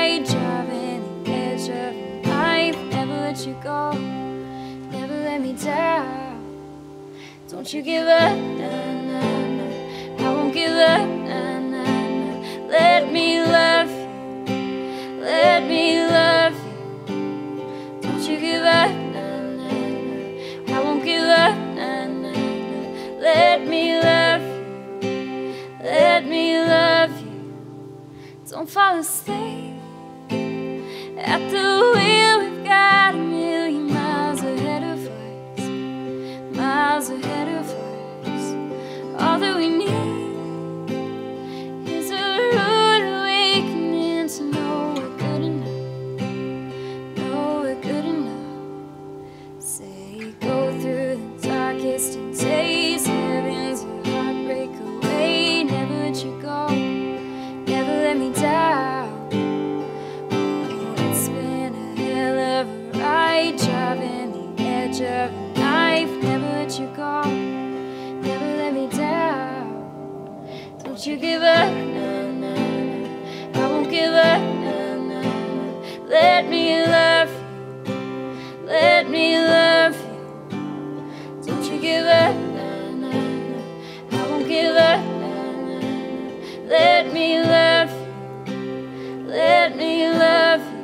ride, driving the edge of a knife. Never let you go, never let me down. Don't you give up, nah, nah, nah. I won't give up, nah, nah, nah. Let me love you, let me love you. Don't you give up, nah, nah, nah. I won't give up, nah, nah, nah. Let me love you, let me love you. Don't fall asleep at the wheel. We've got a million miles ahead of us, miles ahead of us. All that we need is a rude awakening to know we're good enough, know we're good enough. Say go through the darkest and days, heaven's a heartbreak away. Never let you go, never let me down. Oh, it's been a hell of a ride, driving the edge of a knife. Never let you go, never let me down. Don't you give up, nah, nah, nah. I won't give up, nah, nah, nah. Let me love you, let me love you. Don't you give up, nah, nah, nah. I won't give up, nah, nah, nah. Let me love you, let me love you.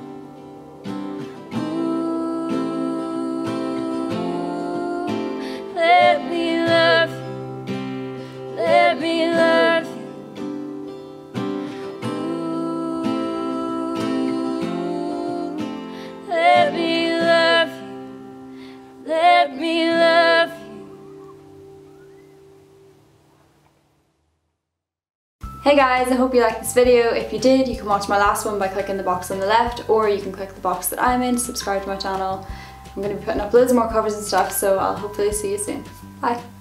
Ooh, let me love you, let me love you. Ooh, let me love you, let me love you. Hey guys, I hope you liked this video. If you did, you can watch my last one by clicking the box on the left, or you can click the box that I'm in to subscribe to my channel. I'm going to be putting up loads more covers and stuff, so I'll hopefully see you soon. Bye!